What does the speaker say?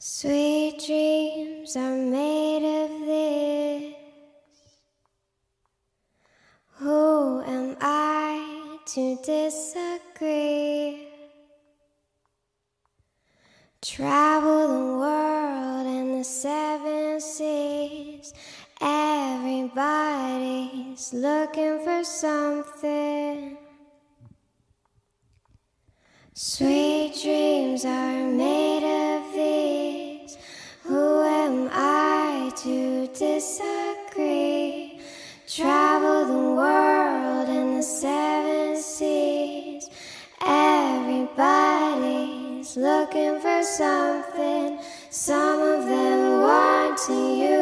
Sweet dreams are made of this. Who am I to disagree? Travel the world and the seven seas. Everybody's looking for something. Sweet dreams are made of these. Who am I to disagree? Travel the world and the seven seas. Everybody's looking for something. Some of them want to use